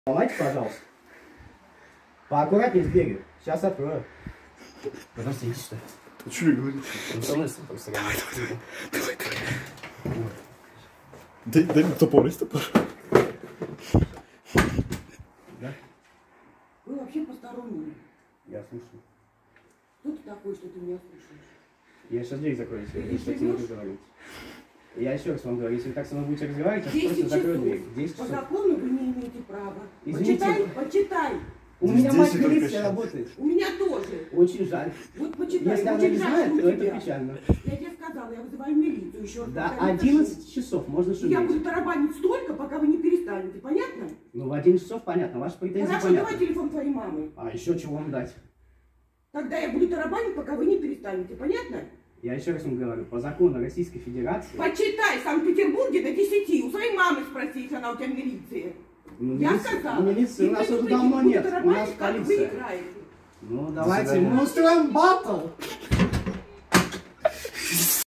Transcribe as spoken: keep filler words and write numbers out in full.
Давайте, пожалуйста. Поаккуратнее с дверью. Сейчас открою. Подожди, иди сюда. А что вы говорите? Ну, со мной просто давай, давай, давай. Дай, дай мне топор, есть топор? Да? Вы вообще посторонние. Я слушаю. Кто ты такой, что ты меня слушаешь? Я сейчас дверь закрою, если Ты вы так со мной разговариваете. Я еще раз вам говорю, если вы так со мной будете разговаривать, я просто закрою дверь. десять По часов. закону вы не имеете права. Извините. Почитай, почитай. У меня мать Здесь милиция только работает. У меня тоже. Очень жаль. Вот почитай. Если она очень не жаль, знает, что у то это тебя. печально. Я тебе сказала, я вызываю милицию еще раз. До пока не одиннадцати часов можно пошли. Я шуметь. буду тарабанить столько, пока вы не перестанете. Понятно? Ну, в одиннадцать часов понятно, ваши претензии Хорошо, понятны. давай телефон твоей мамы. А еще чего вам дать? Тогда я буду тарабанить, пока вы не перестанете. Понятно? Я еще раз вам говорю, по закону Российской Федерации... Почитай в Санкт-Петербурге до десяти. У своей мамы спроси, если она у тебя в милиции. Ну, Я милиции- сказала. ну, милиции у нас Никто уже не давно будет нет, у нас тарабанить, как вы полиция. играете. Ну, давайте свидания. мы устроим баттл.